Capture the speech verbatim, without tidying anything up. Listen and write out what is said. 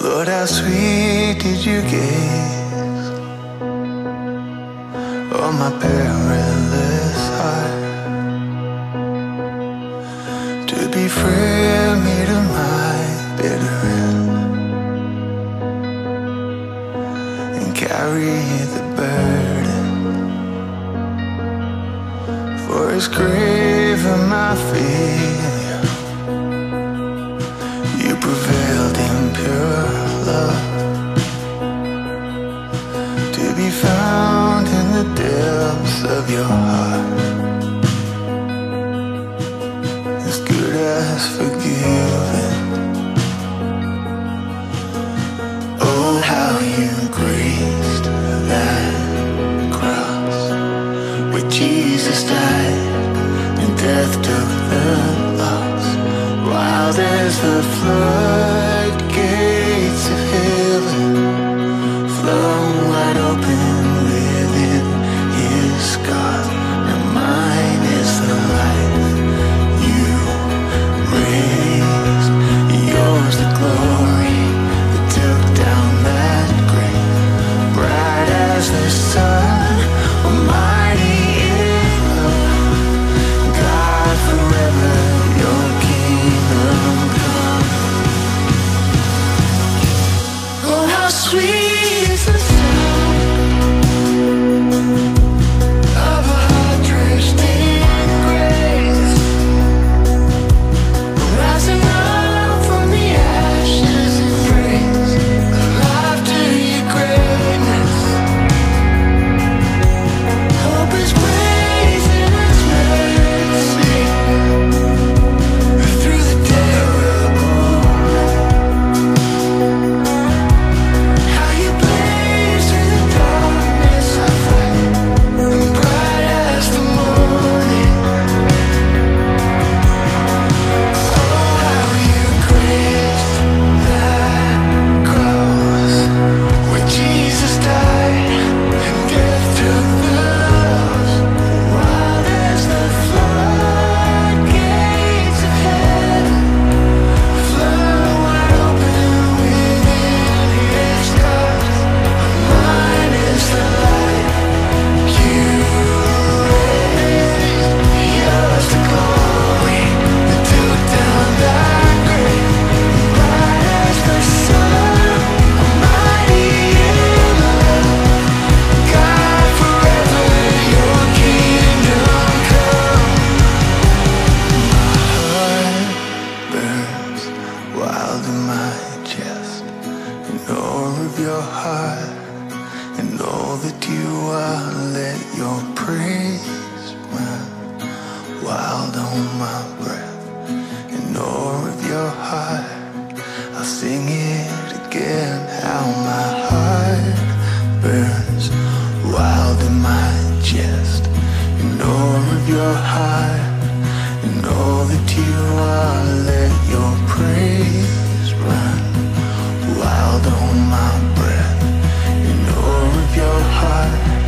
Lord, how sweet did you gaze on my perilous heart, to be friend me to my bitter end, and carry the burden for his grave and my failure. You prevailed in pure love, to be found in the depths of your heart, as good as forgiven. Oh, how you graced that cross where Jesus died and death took the loss, while there's the floodgates of heaven flung wide open within his scars. Now mine is the life you raised, yours the glory that took down that grave, bright as the sun, almighty in love. God, forever your kingdom come. Oh, how sweet is the sound of a heart drenched in grace, rising up from the ashes in praise, alive to your greatness. Hope is praising his mercy through the terrible night. How you blaze through the darkness of light, and bright as the morning. Oh, how you graced that cross where Jesus died and death took the loss, while there's the floodgates of heaven flung wide open within his scars. Mine is the life you raised, yours the glory that took down that grave, bright as the sun, almighty in love. God, forever your kingdom come. My heart burns wild in my chest, and all of your heart, and all that you are. Let your praise run wild on my breath, and all of your heart. I'll sing it again. How my heart burns wild in my chest, and all of your heart, and all that you are. Let your praise run wild on my breath, and all of your heart.